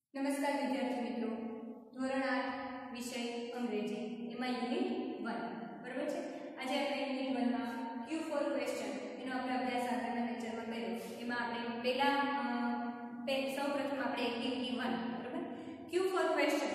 नमस्कार विद्यार्थी मित्रों, धोरण 8 विषय अंग्रेजी एमां યુનિટ 1 बराबर छे। आज આપણે યુનિટ 1 માં Q4 ક્વેશ્ચન એનો આપણે અભ્યાસ આગળના લેક્ચરમાં કર્યો। એમાં આપણે સૌપ્રથમ આપણે એક્ટિવિટી 1 બરાબર Q4 ક્વેશ્ચન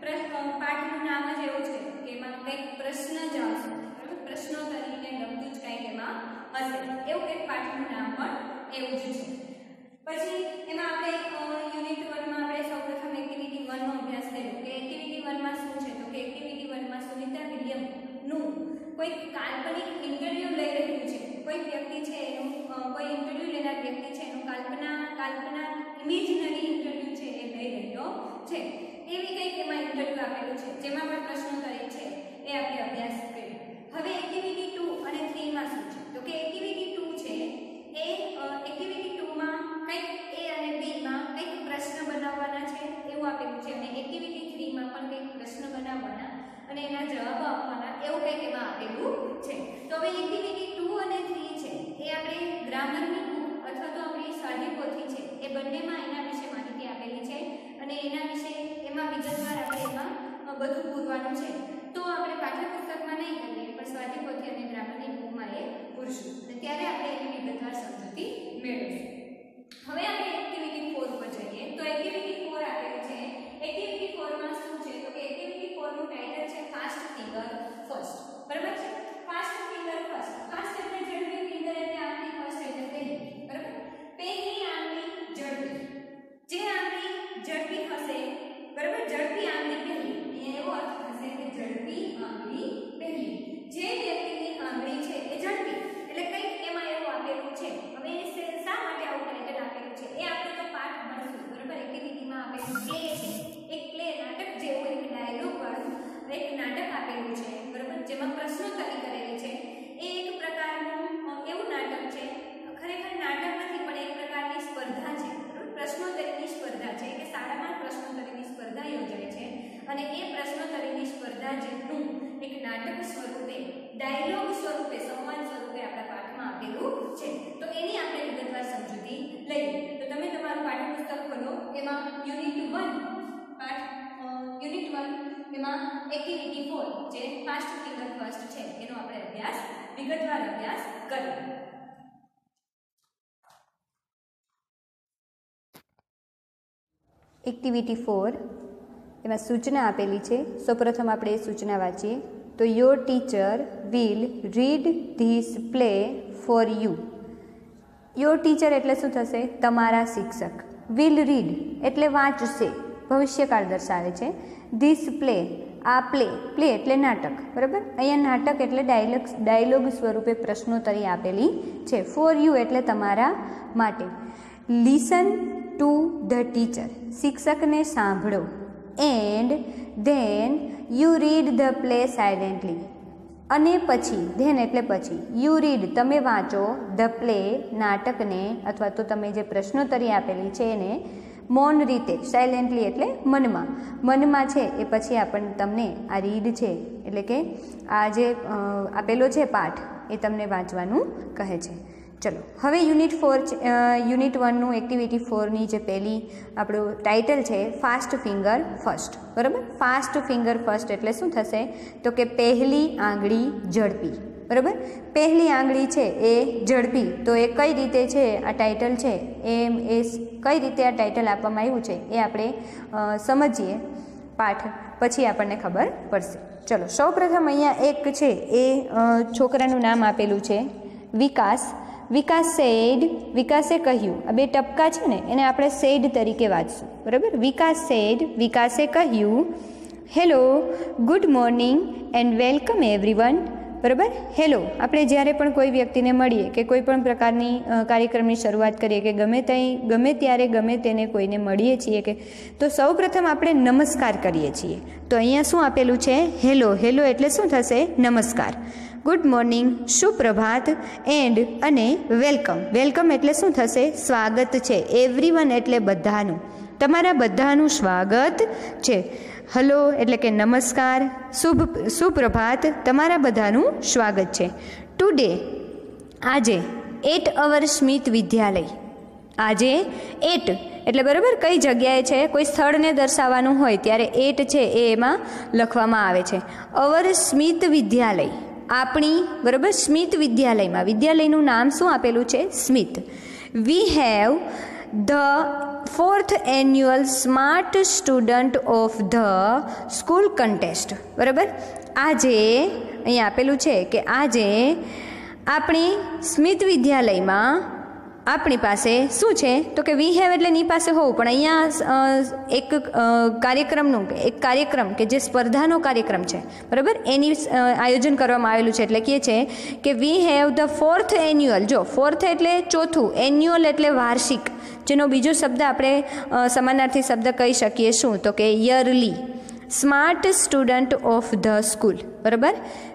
પાઠનું નામ જ એવું છે કે એમાં કંઈક પ્રશ્ન જ આવશે બરાબર, પ્રશ્નોત્તરીને લગતું જ કંઈક એમાં હશે, એવું કંઈક પાઠનું નામ પણ એવું જ છે। પછી એમાં આપણે યુનિટ 1 માં આપણે સૌપ્રથમ એક્ટિવિટી 1 નો અભ્યાસ કર્યો કે એક્ટિવિટી 1 માં શું છે, તો કે એક્ટિવિટી 1 માં સુનિતા વિલિયમ નું કોઈ કાલ્પનિક ઇન્ટરવ્યુ લઈ રહ્યું છે, કોઈ વ્યક્તિ છે એનું કોઈ ઇન્ટરવ્યુ લેનાર વ્યક્તિ છે એનું કાલ્પના ઇમેજિનરી ઇન્ટરવ્યુ છે એ લઈ રહ્યો છે, એવી કંઈક એમાં ઇન્ટરવ્યુ આપેલું છે જેમાં પણ પ્રશ્નોત્તરી છે એ આપણે અભ્યાસ કર્યો। હવે એક્ટિવિટી 2 અને 3 માં શું છે, તો કે એક્ટિવિટી 2 છે એ એક્ટિવિટી 2 માં કંઈક A અને B માં કંઈક પ્રશ્ન બનાવવાના છે એવું આપેલું છે અને એક્ટિવિટી 3 માં પણ કંઈક પ્રશ્ન બનાવવાના અને એના જવાબ આપવાના એવું કંઈક એમાં આપેલું છે। તો હવે એક્ટિવિટી 2 અને 3 છે એ આપણે ગ્રામરની બુક અથવા તો આપણી સ્વાધ્યાયપોથી છે એ બંનેમાં એના વિશે માહિતી આપેલી છે અને એના વિશે એમાં વિગતવાર આપણે એમાં બધું પૂરવાનું છે। તો આપણે પાઠ્યપુસ્તકમાં નહીં કરીએ પણ સ્વાધ્યાયપોથી અને ગ્રામરની બુકમાં એ પૂરશું અને ત્યારે આપણે એની વિગતવાર સમજૂતી મેળવીશું। હવે આપણે એક્ટિવિટી 4 પર જઈએ તો એક્ટિવિટી 4 આપેલી છે। એક્ટિવિટી 4 માં શું છે, તો કે એક્ટિવિટી 4 નું ટાઇટલ છે ફાસ્ટ ફિંગર ફર્સ્ટ બરાબર છે। ફાસ્ટ ફિંગર ફર્સ્ટ, ફાસ્ટ એટલે ઝડપી, ફિંગર એટલે આંગળી, ફર્સ્ટ એટલે પહેલી બરાબર। પહેલી આંગળી ઝડપી, જે આંગળી ઝડપી હશે બરાબર, ઝડપી આંગળી પહેલી એવો અર્થ થશે કે ઝડપી આંગળી પહેલી, જે વ્યક્તિની આંગળી છે એ ઝડપી એટલે કંઈક એમાં એવું આપેલું છે। હવે શા માટે આવું ટાઇટલ આપેલું છે એ આપણે તો પાઠ ભણશું બરાબર। એક્ટિવિટીમાં આપેલું પ્લે છે, એક પ્લે નાટક જેવું એક ડાયલોગ વાળું એક નાટક આપેલું છે બરાબર, જેમાં પ્રશ્નોત્તરી કરેલી છે। એ એક પ્રકારનું એવું નાટક છે, ખરેખર નાટક નથી પણ એક પ્રકારની સ્પર્ધા છે બરાબર, પ્રશ્નોત્તરીની સ્પર્ધા છે કે શાળામાં પ્રશ્નોત્તરીની સ્પર્ધા યોજાય છે અને એ પ્રશ્નોત્તરીની સ્પર્ધા જેટલું એક નાટક સ્વરૂપે, ડાયલોગ સ્વરૂપે, સંવાદ સ્વરૂપે આપણા પાઠમાં આપેલું છે। તો એની આપણે વિગતવાર સમજૂતી લઈએ। તો તમે તમારું પાઠ્યપુસ્તક ખોલો, એમાં યુનિટ 1 એમાં એક્ટિવિટી 4 જે ફાસ્ટ ફિંગર ફર્સ્ટ છે એનો આપણે અભ્યાસ વિગતવાર અભ્યાસ કરીએ। એક્ટિવિટી 4 એમાં સૂચના આપેલી છે। સૌપ્રથમ આપણે એ સૂચના વાંચીએ તો your teacher will read this play for you. Your teacher એટલે શું થશે, તમારા શિક્ષક। વિલ રીડ એટલે વાંચશે, ભવિષ્યકાળ દર્શાવે છે। ધીસ પ્લે, આ પ્લે એટલે નાટક બરાબર, અહીંયા નાટક એટલે ડાયલોગ સ્વરૂપે પ્રશ્નોત્તરી આપેલી છે। ફોર યુ એટલે તમારા માટે। લિસન ટુ ધ ટીચર, શિક્ષકને સાંભળો। And then you read the play silently, અને પછી ધેન એટલે પછી, યુ રીડ તમે વાંચો, ધ પ્લે નાટકને અથવા તો તમે જે પ્રશ્નોત્તરી આપેલી છે એને મૌન રીતે, સાયલેન્ટલી એટલે મનમાં છે એ પછી તમને આ રીડ છે એટલે કે આ જે આપેલો છે પાઠ એ તમને વાંચવાનું કહે છે। ચલો હવે યુનિટ 1 નું એક્ટિવિટી 4 ની જે પહેલી આપણું ટાઇટલ છે ફાસ્ટ ફિંગર ફર્સ્ટ બરાબર। ફાસ્ટ ફિંગર ફર્સ્ટ એટલે શું થશે, તો કે પહેલી આંગળી ઝડપી બરાબર। પહેલી આંગળી છે એ ઝડપી, તો એ કઈ રીતે છે આ ટાઇટલ છે એ કઈ રીતે આ ટાઇટલ આપવામાં આવ્યું છે એ આપણે સમજીએ પાઠ, પછી આપણને ખબર પડશે। ચલો સૌપ્રથમ અહીંયા એક છે એ છોકરાનું નામ આપેલું છે વિકાસ। વિકાસે કહ્યું, આ બે ટપકા છે ને એને આપણે સેડ તરીકે વાંચશું બરાબર। વિકાસે કહ્યું, hello, good morning and welcome everyone બરાબર। હેલો, આપણે જ્યારે પણ કોઈ વ્યક્તિને મળીએ કે કોઈ પણ પ્રકારની કાર્યક્રમની શરૂઆત કરીએ કે ગમે ત્યારે ગમે તેને કોઈને મળીએ છીએ કે તો સૌપ્રથમ આપણે નમસ્કાર કરીએ છીએ। તો અહીંયા શું આપેલું છે, હેલો એટલે શું થશે, નમસ્કાર। ગુડ મોર્નિંગ સુપ્રભાત, એન્ડ અને વેલકમ એટલે શું થશે, સ્વાગત છે। એવરીવન એટલે બધાનું, તમારા બધાનું સ્વાગત છે। હલો એટલે કે નમસ્કાર, સુપ્રભાત તમારા બધાનું સ્વાગત છે। ટુડે આજે એટ અવર સ્મિત વિદ્યાલય, આજે એટ એટલે બરાબર કઈ જગ્યાએ છે, કોઈ સ્થળને દર્શાવવાનું હોય ત્યારે એટ છે એ એમાં લખવામાં આવે છે. અવર સ્મિત વિદ્યાલય, આપણી બરાબર સ્મિત વિદ્યાલયમાં, વિદ્યાલયનું નામ શું આપેલું છે? સ્મિત. We have the 4th annual smart student of the school contest. બરાબર, આજે અહીંયા આપેલું છે કે આજે આપણી સ્મિત વિદ્યાલયમાં આપણી પાસે શું છે? તો કે વી હેવ એટલે ની પાસે હોવું, પણ અહીંયા એક કાર્યક્રમ કે જે સ્પર્ધાનો કાર્યક્રમ છે, બરાબર, એની આયોજન કરવામાં આવેલું છે. એટલે કહે છે કે વી હેવ ધ 4th એન્યુઅલ. જો 4th એટલે ચોથું, એન્યુઅલ એટલે વાર્ષિક, જેનો બીજો શબ્દ આપણે સમાનાર્થી શબ્દ કહી શકીએ શું? તો કે yearly. Smart student of the school. બરાબર,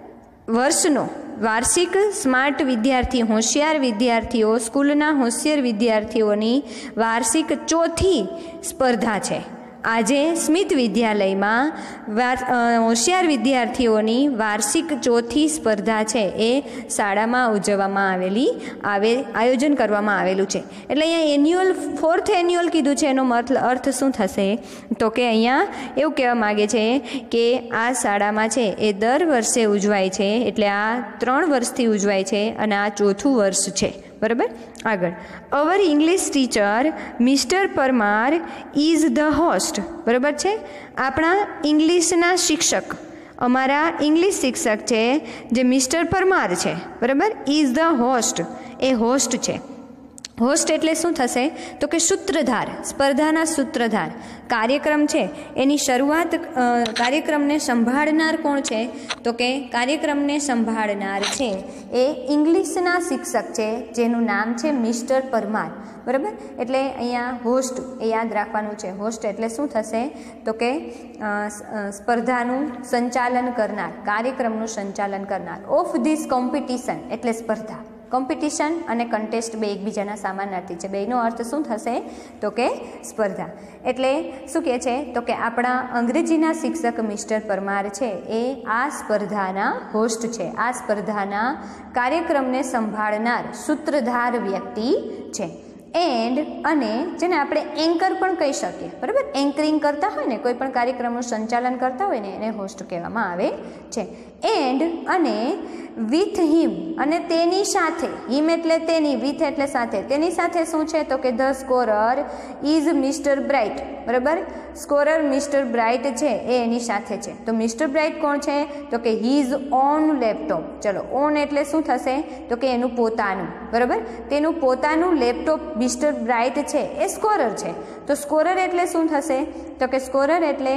વર્ષનો વાર્ષિક સ્માર્ટ વિદ્યાર્થી, હોશિયાર વિદ્યાર્થીઓ, સ્કૂલના હોશિયાર વિદ્યાર્થીઓની વાર્ષિક ચોથી સ્પર્ધા છે. આજે સ્મિત વિદ્યાલયમાં હોશિયાર વિદ્યાર્થીઓની વાર્ષિક ચોથી સ્પર્ધા છે એ શાળામાં ઉજવવામાં આયોજન કરવામાં આવેલું છે. એટલે અહીંયા એન્યુઅલ 4th એન્યુઅલ કીધું છે, એનો અર્થ શું થશે? તો કે અહીંયા એવું કહેવા માગે છે કે આ શાળામાં છે એ દર વર્ષે ઉજવાય છે, એટલે આ 3 વર્ષથી ઉજવાય છે અને આ 4થું વર્ષ છે. બરાબર, આગળ. Our English teacher mister Parmar is the host. બરાબર છે, આપણા ઇંગ્લિશના શિક્ષક, અમારા ઇંગ્લિશ શિક્ષક છે જે મિસ્ટર પરમાર છે, બરાબર, ઇઝ ધ હોસ્ટ, એ હોસ્ટ છે. હોસ્ટ એટલે શું થશે? તો કે સૂત્રધાર, સ્પર્ધાના સૂત્રધાર. કાર્યક્રમ છે એની શરૂઆત, કાર્યક્રમને સંભાળનાર કોણ છે? તો કે કાર્યક્રમને સંભાળનાર છે એ ઇંગ્લિશના શિક્ષક છે જેનું નામ છે મિસ્ટર પરમાર. બરાબર, એટલે અહીંયા હોસ્ટ એ યાદ રાખવાનું છે. હોસ્ટ એટલે શું થશે? તો કે સ્પર્ધાનું સંચાલન કરનાર, કાર્યક્રમનું સંચાલન કરનાર. ઓફ ધીસ કોમ્પિટિશન એટલે સ્પર્ધા. કોમ્પિટિશન અને કન્ટેસ્ટ બે એકબીજાના સમાનાર્થી છે. બેનો અર્થ શું થશે? તો કે સ્પર્ધા. એટલે શું કહે છે? તો કે આપણા અંગ્રેજીના શિક્ષક મિસ્ટર પરમાર છે એ આ સ્પર્ધાના હોસ્ટ છે, આ સ્પર્ધાના કાર્યક્રમને સંભાળનાર સૂત્રધાર વ્યક્તિ છે. એન્ડ અને જેને આપણે એન્કર પણ કહી શકીએ. બરાબર, એન્કરિંગ કરતા હોય ને, કોઈ પણ કાર્યક્રમનું સંચાલન કરતા હોય ને, એને હોસ્ટ કહેવામાં આવે છે. એન્ડ અને વિથ હિમ અને તેની સાથે, હિમ એટલે તેની, વિથ એટલે સાથે, તેની સાથે શું છે? તો કે the scorer is mister Bright. બરાબર, સ્કોરર મિસ્ટર બ્રાઇટ છે એ એની સાથે છે. તો મિસ્ટર બ્રાઇટ કોણ છે? તો કે હીઝ ઓન લેપટોપ. ચલો, ઓન એટલે શું થશે? તો કે એનું પોતાનું. બરાબર, તેનું પોતાનું લેપટોપ મિસ્ટર બ્રાઇટ છે એ સ્કોરર છે. તો સ્કોરર એટલે શું થશે? તો કે સ્કોરર એટલે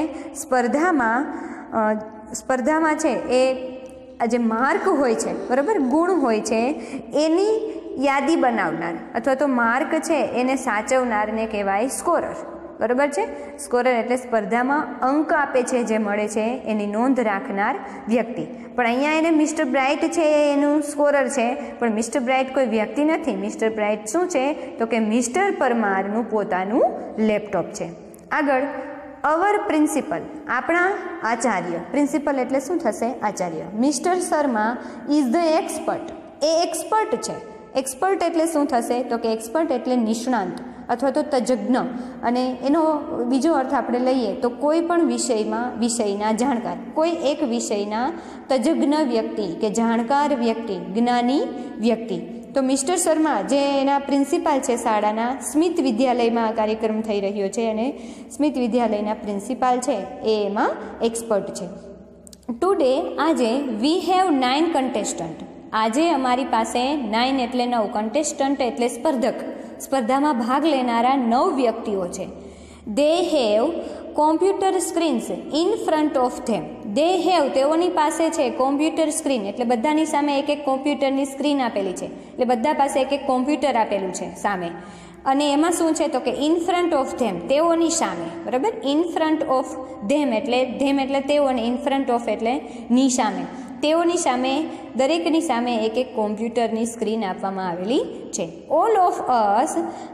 સ્પર્ધામાં છે એ જે માર્ક હોય છે, બરાબર, ગુણ હોય છે, એની યાદી બનાવનાર અથવા તો માર્ક છે એને સાચવનારને કહેવાય સ્કોરર. બરાબર છે, સ્કોરર એટલે સ્પર્ધામાં અંક આપે છે જે મળે છે એની નોંધ રાખનાર વ્યક્તિ. પણ અહીંયા એને મિસ્ટર બ્રાઇટ છે એનું સ્કોરર છે, પણ મિસ્ટર બ્રાઇટ કોઈ વ્યક્તિ નથી. મિસ્ટર બ્રાઇટ શું છે? તો કે મિસ્ટર પરમારનું પોતાનું લેપટોપ છે. આગળ, અવર પ્રિન્સિપલ, આપણા આચાર્ય. પ્રિન્સિપલ એટલે શું થશે? આચાર્ય. Mister Sharma is the expert, એ એક્સપર્ટ છે. એક્સપર્ટ એટલે શું થશે? તો કે એક્સપર્ટ એટલે નિષ્ણાંત અથવા તો તજજ્ઞ, અને એનો બીજો અર્થ આપણે લઈએ તો કોઈ પણ વિષયના જાણકાર, કોઈ એક વિષયના તજજ્ઞ વ્યક્તિ કે જાણકાર વ્યક્તિ, જ્ઞાની વ્યક્તિ. તો મિસ્ટર શર્મા જે એના પ્રિન્સિપાલ છે શાળાના, સ્મિત વિદ્યાલયમાં આ કાર્યક્રમ થઈ રહ્યો છે અને સ્મિત વિદ્યાલયના પ્રિન્સિપાલ છે એ એમાં એક્સપર્ટ છે. ટુડે, આજે, વી હેવ 9 કન્ટેસ્ટન્ટ. આજે અમારી પાસે 9 એટલે 9, કન્ટેસ્ટન્ટ એટલે સ્પર્ધક, સ્પર્ધામાં ભાગ લેનારા 9 વ્યક્તિઓ છે. They have computer screens in front of them. They have તેઓની પાસે છે કોમ્પ્યુટર સ્ક્રીન, એટલે બધાની સામે એક એક કોમ્પ્યુટરની સ્ક્રીન આપેલી છે, એટલે બધા પાસે એક એક કોમ્પ્યુટર આપેલું છે સામે. અને એમાં શું છે? તો કે ઇન ફ્રન્ટ ઓફ ધેમ, તેઓની સામે. બરાબર, ઇન ફ્રન્ટ ઓફ ધેમ એટલે તેઓ, અને ઇન ફ્રન્ટ ઓફ એટલે ની સામે. તેઓની સામે દરેકની સામે એક એક કોમ્પ્યુટરની સ્ક્રીન આપવામાં આવેલી છે. ઓલ ઓફ અસ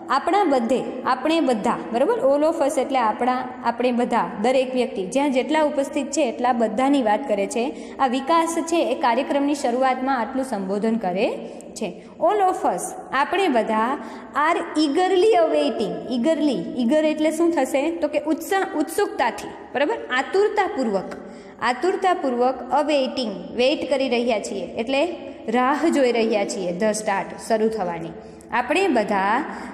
આપણે બધા બરાબર. ઓલ ઓફ અસ એટલે આપણે બધા, દરેક વ્યક્તિ જ્યાં જેટલા ઉપસ્થિત છે એટલા બધાની વાત કરે છે. આ વિકાસ છે એ કાર્યક્રમની શરૂઆતમાં આટલું સંબોધન કરે છે. ઓલ ઓફ અસ આપણે બધા આર ઈગરલી અવેઇટિંગ. ઈગર એટલે શું થશે તો કે ઉત્સુકતાથી બરાબર, આતુરતાપૂર્વક અવેઇટિંગ વેઇટ કરી રહ્યા છીએ એટલે રાહ જોઈ રહ્યા છીએ ધ સ્ટાર્ટ શરૂ થવાની. આપણે બધા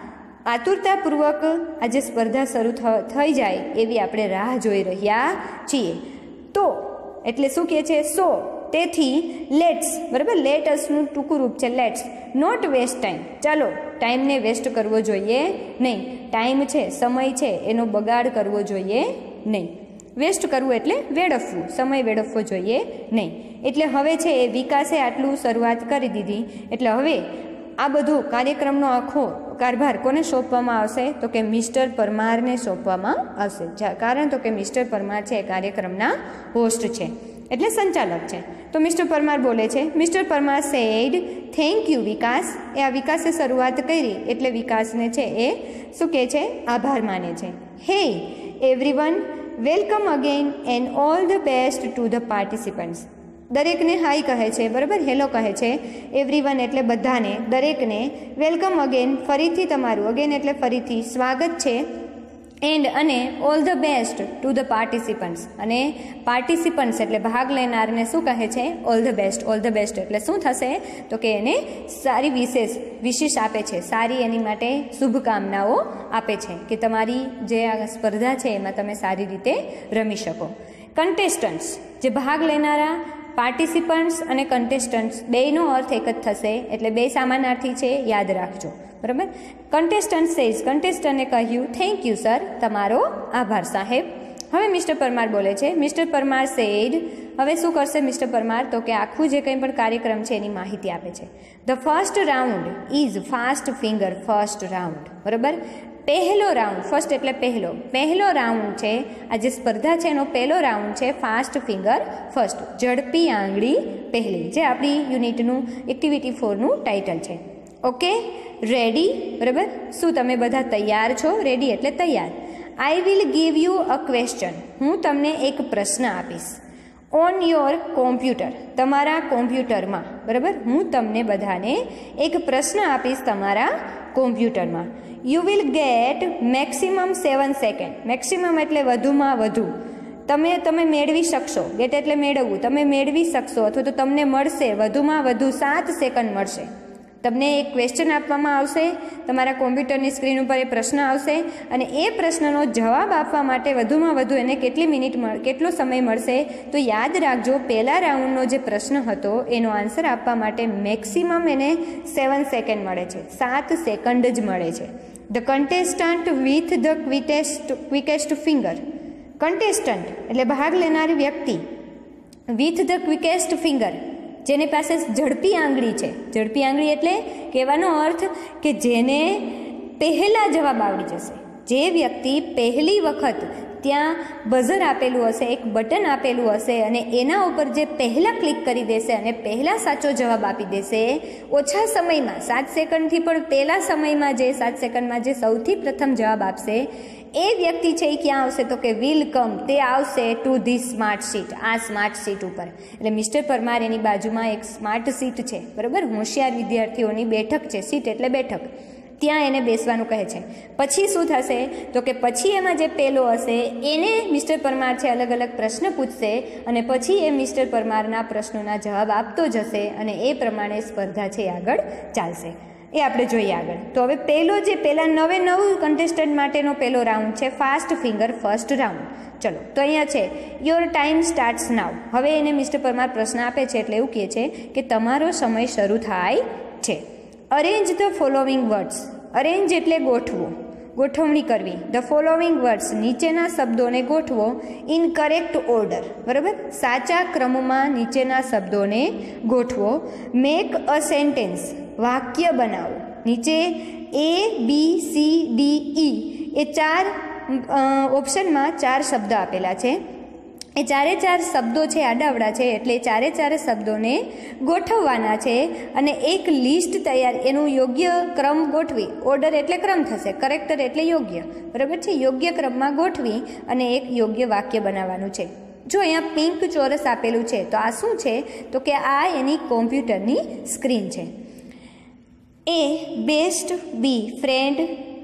આતુરતાપૂર્વક આજે સ્પર્ધા શરૂ થઈ જાય એવી આપણે રાહ જોઈ રહ્યા છીએ. તો એટલે શું કહે છે? સો તેથી લેટ્સ બરાબર, લેટ અસનું ટૂંકું રૂપ છે લેટ્સ નોટ વેસ્ટ ટાઈમ. ચાલો ટાઈમને વેસ્ટ કરવો જોઈએ નહીં. ટાઈમ છે, સમય છે, એનો બગાડ કરવો જોઈએ નહીં. વેસ્ટ કરવું એટલે વેડફવું, સમય વેડફવો જોઈએ નહીં. એટલે હવે છે એ વિકાસે આટલું શરૂઆત કરી દીધી એટલે હવે આ બધો કાર્યક્રમનો આખો કારભાર કોને સોંપવામાં આવશે તો કે મિસ્ટર પરમારને સોંપવામાં આવશે. કારણ તો કે મિસ્ટર પરમાર છે એ કાર્યક્રમના હોસ્ટ છે એટલે સંચાલક છે. તો મિસ્ટર પરમાર બોલે છે, mister Parmar said thank you Vikas. એ આ વિકાસે શરૂઆત કરી એટલે વિકાસને છે એ શું કહે છે? આભાર માને છે. Hey everyone, welcome again and all the best to the participants. દરેકને હાઈ કહે છે બરાબર, હેલો કહે છે. એવરીવન એટલે બધાને, દરેકને. વેલકમ અગેન ફરીથી તમારું, અગેન એટલે ફરીથી, સ્વાગત છે. એન્ડ અને all the best to the participants, અને પાર્ટિસિપન્ટ્સ એટલે ભાગ લેનારને શું કહે છે? All the best. All the best એટલે શું થશે તો કે એને સારી વિશેષ આપે છે, સારી એની માટે શુભકામનાઓ આપે છે કે તમારી જે આ સ્પર્ધા છે એમાં તમે સારી રીતે રમી શકો. કન્ટેસ્ટન્ટ્સ જે ભાગ લેનારા, પાર્ટિસિપન્ટ્સ અને કન્ટેસ્ટન્ટ્સ બેયનો અર્થ એક જ થશે એટલે બે સમાનાર્થી છે, યાદ રાખજો બરાબર. કન્ટેસ્ટન્ટ સેઝ, કન્ટેસ્ટન્ટે કહ્યું થેન્ક યુ સર, તમારો આભાર સાહેબ. હવે મિસ્ટર પરમાર બોલે છે, મિસ્ટર પરમાર સેડ. હવે શું કરશે મિસ્ટર પરમાર તો કે આખું જે કંઈ પણ કાર્યક્રમ છે એની માહિતી આપે છે. The first round is fast finger first round બરાબર. પહેલો રાઉન્ડ, ફર્સ્ટ એટલે પહેલો રાઉન્ડ છે, આ જે સ્પર્ધા છે એનો પહેલો રાઉન્ડ છે ફાસ્ટ ફિંગર ફર્સ્ટ, ઝડપી આંગળી પહેલી, જે આપણી યુનિટનું એક્ટિવિટી 4નું ટાઇટલ છે. ઓકે, રેડી બરાબર. શું તમે બધા તૈયાર છો? રેડી એટલે તૈયાર. I will give you a question. હું તમને એક પ્રશ્ન આપીશ. ઓન યોર કોમ્પ્યુટર, તમારા કોમ્પ્યુટરમાં બરાબર. હું તમને બધાને એક પ્રશ્ન આપીશ તમારા કોમ્પ્યુટરમાં. You will get maximum 7 second. Maximum એટલે વધુમાં વધુ. તમે મેળવી શકશો, ગેટ એટલે મેળવવું, તમે મેળવી શકશો અથવા તો તમને મળશે વધુમાં વધુ 7 સેકન્ડ મળશે. તમને એક ક્વેશ્ચન આપવામાં આવશે, તમારા કોમ્પ્યુટરની સ્ક્રીન ઉપર એ પ્રશ્ન આવશે અને એ પ્રશ્નનો જવાબ આપવા માટે વધુમાં વધુ એને કેટલો સમય મળશે તો યાદ રાખજો પહેલા રાઉન્ડનો જે પ્રશ્ન હતો એનો આન્સર આપવા માટે મેક્સિમમ એને 7 સેકન્ડ મળે છે, 7 સેકન્ડ જ મળે છે. The contestant with the quickest finger. Contestant એટલે ભાગ લેનારી વ્યક્તિ, વિથ ધ ક્વિકેસ્ટ ફિંગર જેની પાસે ઝડપી આંગળી છે. ઝડપી આંગળી એટલે કહેવાનો અર્થ કે જેને પહેલાં જવાબ આવડી જશે. જે વ્યક્તિ પહેલી વખત ત્યાં બઝર આપેલું હશે, એક બટન આપેલું હશે અને એના ઉપર જે પહેલાં ક્લિક કરી દેશે અને પહેલાં સાચો જવાબ આપી દેશે ઓછા સમયમાં, 7 સેકન્ડથી પણ પહેલાં સમયમાં, જે 7 સેકન્ડમાં જે સૌથી પ્રથમ જવાબ આપશે એ વ્યક્તિ છે એ ક્યાં આવશે તો કે વિલ કમ, તે આવશે ટુ ધી સ્માર્ટ સીટ, આ સ્માર્ટ સીટ ઉપર. એટલે મિસ્ટર પરમાર એની બાજુમાં એક સ્માર્ટ સીટ છે બરાબર, હોશિયાર વિદ્યાર્થીઓની બેઠક છે, સીટ એટલે બેઠક, ત્યાં એને બેસવાનું કહે છે. પછી શું થશે તો કે પછી એમાં જે પેલો હશે એને મિસ્ટર પરમાર છે અલગ અલગ પ્રશ્ન પૂછશે અને પછી એ મિસ્ટર પરમારના પ્રશ્નોના જવાબ આપતો જશે અને એ પ્રમાણે સ્પર્ધા છે આગળ ચાલશે. એ આપણે જોઈએ આગળ. તો હવે પહેલા 9 કન્ટેસ્ટન્ટ માટેનો પહેલો રાઉન્ડ છે ફાસ્ટ ફિંગર ફર્સ્ટ રાઉન્ડ. ચલો તો અહીંયા છે યોર ટાઈમ સ્ટાર્ટ્સ નાવ. હવે એને મિસ્ટર પરમાર પ્રશ્ન આપે છે એટલે એવું કહે છે કે તમારો સમય શરૂ થાય છે. Arrange the following words. Arrange એટલે ગોઠવો, ગોઠવણી કરવી. ધ ફોલોવિંગ વર્ડ્સ નીચેના શબ્દોને ગોઠવો ઇન કરેક્ટ ઓર્ડર બરાબર, સાચા ક્રમમાં નીચેના શબ્દોને ગોઠવો. મેક અ સેન્ટેન્સ, વાક્ય બનાવો. નીચે ABCDE એ 4 ઓપ્શનમાં 4 શબ્દ આપેલા છે. એ ચારે ચાર શબ્દો છે આડાવડા છે, એટલે ચારે ચારે શબ્દોને ગોઠવવાના છે અને એક લિસ્ટ તૈયાર, એનું યોગ્ય ક્રમ ગોઠવી, ઓર્ડર એટલે ક્રમ થશે, કરેક્ટર એટલે યોગ્ય, બરાબર છે, યોગ્ય ક્રમમાં ગોઠવી અને એક યોગ્ય વાક્ય બનાવવાનું છે. જો અહીંયા પિંક ચોરસ આપેલું છે તો આ શું છે, તો કે આ એની કોમ્પ્યુટરની સ્ક્રીન છે. A best, B friend,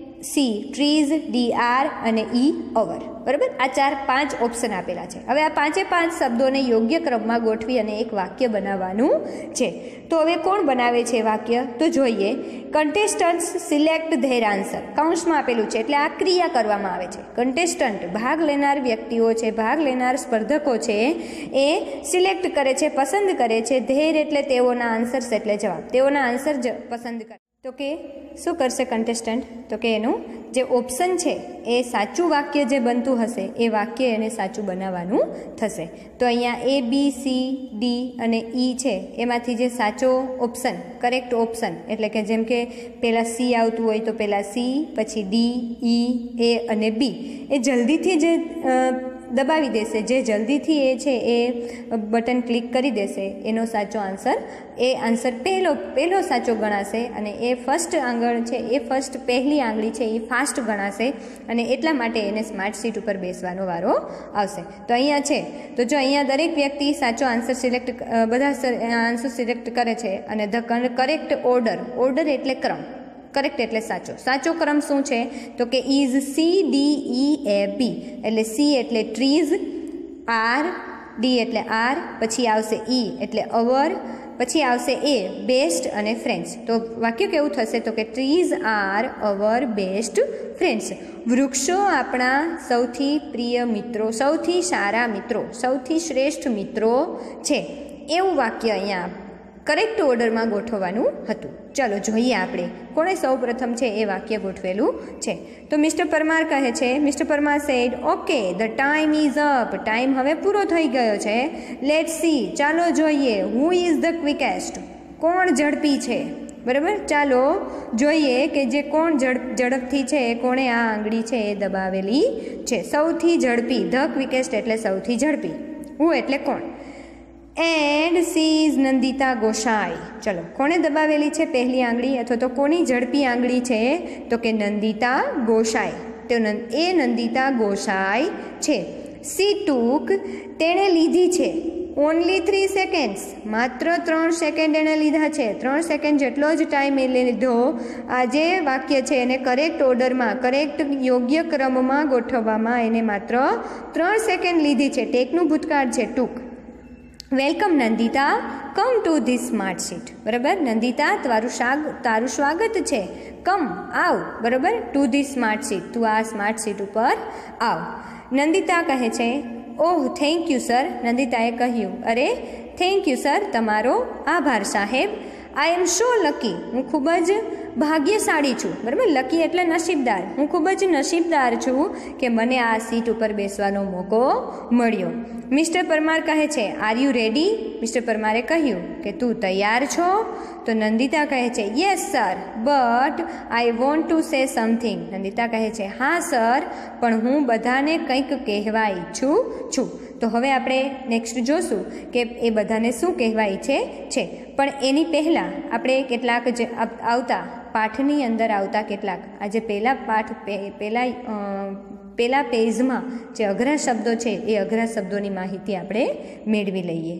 C trees, D are અને ઈ અવર, બરાબર. આ 4-5 ઓપ્શન આપેલા છે. હવે આ 5 શબ્દોને યોગ્ય ક્રમમાં ગોઠવી અને એક વાક્ય બનાવવાનું છે. તો હવે કોણ બનાવે છે વાક્ય, તો જોઈએ. કન્ટેસ્ટન્ટ્સ સિલેક્ટ ધેર આન્સર, કૌંસમાં આપેલું છે એટલે આ ક્રિયા કરવામાં આવે છે. કન્ટેસ્ટન્ટ ભાગ લેનાર વ્યક્તિઓ છે, ભાગ લેનાર સ્પર્ધકો છે, એ સિલેક્ટ કરે છે, પસંદ કરે છે. ધેર એટલે તેઓના, આન્સર્સ એટલે જવાબ, તેઓના આન્સર પસંદ કરે. તો કે શું કરશે કન્ટેસ્ટન્ટ, તો કે એનું જે ઓપ્શન છે એ સાચું વાક્ય જે બનતું હશે એ વાક્ય એને સાચું બનાવવાનું થશે. તો અહીંયા એ, બી, સી, ડી અને ઈ છે, એમાંથી જે સાચો ઓપ્શન, કરેક્ટ ઓપ્શન, એટલે કે જેમ કે પહેલાં સી આવતું હોય તો પહેલાં સી, પછી ડી, ઈ, એ અને બી, એ જલ્દીથી જે દબાવી દેશે, જે જલ્દીથી એ છે એ બટન ક્લિક કરી દેશે, એનો સાચો આન્સર, એ આન્સર પહેલો સાચો ગણાશે અને એ ફર્સ્ટ આંગળ છે, એ ફર્સ્ટ પહેલી આંગળી છે એ ફાસ્ટ ગણાશે અને એટલા માટે એને સ્માર્ટ સીટ ઉપર બેસવાનો વારો આવશે. તો અહીંયા છે, તો જો અહીંયા દરેક વ્યક્તિ સાચો આન્સર સિલેક્ટ, બધા આન્સર સિલેક્ટ કરે છે અને ધ કરેક્ટ ઓર્ડર એટલે ક્રમ, કરેક્ટ એટલે સાચો, સાચો ક્રમ શું છે, તો કે is C, D, E, A, B, એટલે સી એટલે ટ્રીઝ, આર, ડી એટલે આર, પછી આવશે ઈ એટલે અવર, પછી આવશે એ બેસ્ટ અને ફ્રેન્ડ્સ. તો વાક્ય કેવું થશે, તો કે trees are our best friends, વૃક્ષો આપણા સૌથી પ્રિય મિત્રો, સૌથી સારા મિત્રો, સૌથી શ્રેષ્ઠ મિત્રો છે. એવું વાક્ય અહીંયા કરેક્ટ ઓર્ડરમાં ગોઠવવાનું હતું. ચાલો જોઈએ આપણે કોણે સૌ પ્રથમ છે એ વાક્ય ગોઠવેલું છે. તો મિસ્ટર પરમાર કહે છે, mister Parmar said okay the time is up, time હવે પૂરો થઈ ગયો છે. લેટ્સ સી, ચાલો જોઈએ, હુ ઇઝ ધ ક્વિકેસ્ટ, કોણ ઝડપી છે, બરાબર. ચાલો જોઈએ કે જે કોણ ઝડપથી છે, કોણે આ આંગળી છે એ દબાવેલી છે. સૌથી ઝડપી, ધ ક્વિકેસ્ટ એટલે સૌથી ઝડપી, હુ એટલે કોણ. And she is Nandita Gosai, ચલો કોણે દબાવેલી છે પહેલી આંગળી, અથવા તો કોની ઝડપી આંગળી છે, તો કે નંદિતા ગોસાઈ, તો એ નંદિતા ગોસાઈ છે. સી ટૂક, તેણે લીધી છે, ઓનલી 3 સેકન્ડ્સ, માત્ર 3 સેકન્ડ એણે લીધા છે, 3 સેકન્ડ જેટલો જ ટાઈમ એ લીધો. આ જે વાક્ય છે એને કરેક્ટ ઓર્ડરમાં, કરેક્ટ યોગ્ય ક્રમમાં ગોઠવવામાં એને માત્ર 3 સેકન્ડ લીધી છે. ટેકનું ભૂતકાળ છે took. Welcome Nandita, come to this smart seat, બરાબર. નંદિતા તારું સ્વાગત છે, કમ આવ, બરાબર, ટુ ધીસ સ્માર્ટ સીટ, તું આ સ્માર્ટ સીટ ઉપર આવ. નંદિતા કહે છે, ઓહ થેન્ક યુ સર, નંદિતાએ કહ્યું, અરે થેન્ક યુ સર, તમારો આભાર સાહેબ. આઈ એમ સો લકી, હું ખૂબ જ ભાગ્યશાળી છું, બરાબર. લકી એટલે નસીબદાર, હું ખૂબ જ નસીબદાર છું કે મને આ સીટ ઉપર બેસવાનો મોકો મળ્યો. મિસ્ટર પરમાર કહે છે, આર યુ રેડી, મિસ્ટર પરમારે કહ્યું કે તું તૈયાર છો. તો નંદિતા કહે છે, yes sir, but I want to say something, Nandita કહે છે, હા સર, પણ હું બધાને કંઈક કહેવા ઈચ્છું છું. તો હવે આપણે નેક્સ્ટ જોશું કે એ બધાને શું કહેવા ઈચ્છે છે. પણ એની પહેલાં આપણે કેટલાક જે આવતા પાઠની અંદર આવતા કેટલાક, આજે પહેલા પાઠ પહેલા પેજમાં જે અઘરા શબ્દો છે એ અઘરા શબ્દોની માહિતી આપણે મેળવી લઈએ.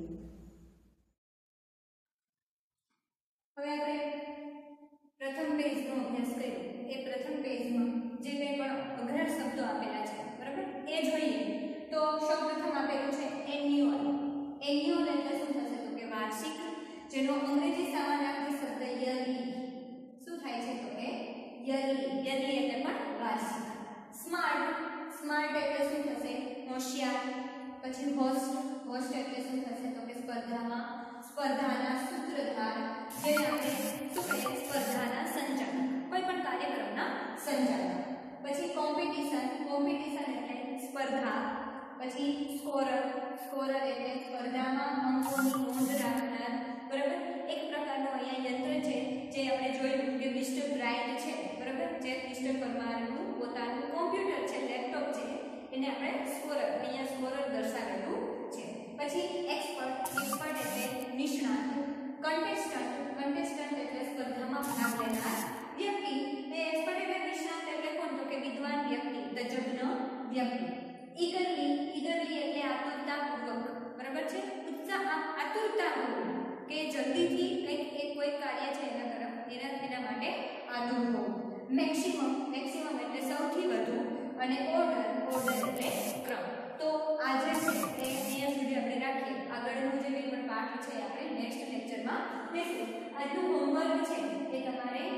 હવે આપણે પ્રથમ પેજનો અભ્યાસ કર્યો. એ પ્રથમ પેજમાં જે કંઈ પણ અઘરા શબ્દો આપેલા છે, બરાબર, એ જોઈએ. તો સૌપ્રથમ આપેલું છે એન્યુઅલ. એન્યુઅલ એટલે શું થશે, તો કે વાર્ષિક, જેનો અંગ્રેજી સમાનાર્થી શબ્દ યરલી. શું થાય છે, તો કે યરલી, યરલી એટલે પણ વાર્ષિક. સ્માર્ટ, સ્માર્ટ એટલે શું થશે, હોશિયાર. પછી હોસ્ટ, હોસ્ટ એટલે શું થશે, તો કે સ્પર્ધામાં, સ્પર્ધાના સૂત્રધાર, જે આપણે શું કહીએ, સ્પર્ધાના સંચાલક, કોઈ પણ કાર્યક્રમના સંચાલક. પછી કોમ્પિટિશન, કોમ્પિટિશન એટલે સ્પર્ધા. પછી સ્કોરર, સ્કોરર એટલે સ્પર્ધામાં અંકોની નોંધ રાખનાર, બરાબર. એક પ્રકારનું અહીંયા યંત્ર છે જે આપણે જોયું કે મિસ્ટર બ્રાઇટ છે, બરાબર, જે મિસ્ટર પરમારનું પોતાનું કોમ્પ્યુટર છે, લેપટોપ છે, એને આપણે સ્કોરર, અહીંયા સ્કોરર દર્શાવેલું છે. પછી એક્સપર્ટ એટલે નિષ્ણાત, કન્ટેસ્ટન્ટ એટલે સ્પર્ધામાં ભાગ લેનાર વ્યક્તિ. એક્સપર્ટ એટલે નિષ્ણાત એટલે કોણ? તો કે વિદ્વાન વ્યક્તિ, તજજ્ઞ વ્યક્તિ. ઈગરલી એટલે આતુરતાપૂર્વક, બરાબર છે? આતુરતાપૂર્વક કે જલ્દીથી કંઈક કોઈ કાર્ય છે એના તરફ એના માટે આતુર હોવું. મેક્સિમમ એટલે સૌથી વધુ, અને ઓર્ડર એટલે ક્રમ. તો આજે છે એ અહીંયા સુધી આપણે રાખીએ. આગળનું જે પણ પાઠ છે આપણે નેક્સ્ટ લેક્ચરમાં લેશું. આજનું હોમવર્ક છે એ તમારે